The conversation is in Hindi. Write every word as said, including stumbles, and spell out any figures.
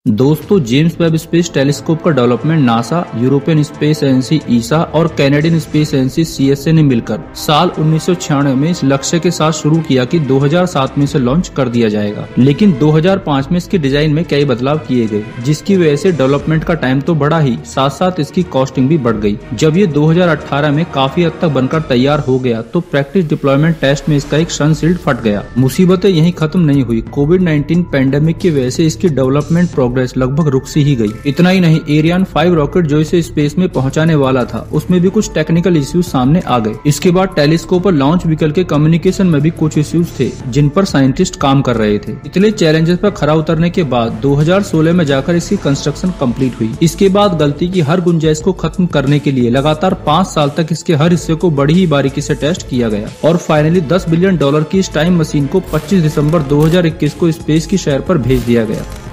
दोस्तों, जेम्स वेब स्पेस टेलीस्कोप का development NASA, European space agency ESA और कैनेडियन स्पेस एजेंसी सीएसए ने मिलकर साल उन्नीस सौ छियानवे में इस लक्ष्य के साथ शुरू किया कि दो हज़ार सात में इसे लॉन्च कर दिया जाएगा। लेकिन दो हज़ार पाँच में इसके डिजाइन में कई बदलाव किए गए, जिसकी वजह से डेवलपमेंट का टाइम तो बढ़ा ही, साथ साथ इसकी कॉस्टिंग भी बढ़ गई। जब ये दो हज़ार अठारह में काफी हद तक बनकर तैयार हो गया तो प्रैक्टिस डिप्लॉयमेंट टेस्ट में इसका एक सनशील्ड फट गया। मुसीबतें यहीं खत्म नहीं हुई। कोविड नाइन्टीन पैंडेमिक की वजह से इसकी डेवलपमेंट प्रोग्रेस लगभग रुक सी ही गई। इतना ही नहीं, एरियन फाइव रॉकेट जो इसे स्पेस में पहुंचाने वाला था, उसमें भी कुछ टेक्निकल इश्यूज सामने आ गए। इसके बाद टेलीस्कोप और लॉन्च व्हीकल के कम्युनिकेशन में भी कुछ इश्यूज थे, जिन पर साइंटिस्ट काम कर रहे थे। इतने चैलेंजेस पर खरा उतरने के बाद दो हज़ार सोलह में जाकर इसकी कंस्ट्रक्शन कंप्लीट हुई। इसके बाद गलती की हर गुंजाइश को खत्म करने के लिए लगातार पाँच साल तक इसके हर हिस्से को बड़ी ही बारीकी से टेस्ट किया गया और फाइनली दस बिलियन डॉलर की इस टाइम मशीन को पच्चीस दिसंबर दो हज़ार इक्कीस को स्पेस की शहर पर भेज दिया गया।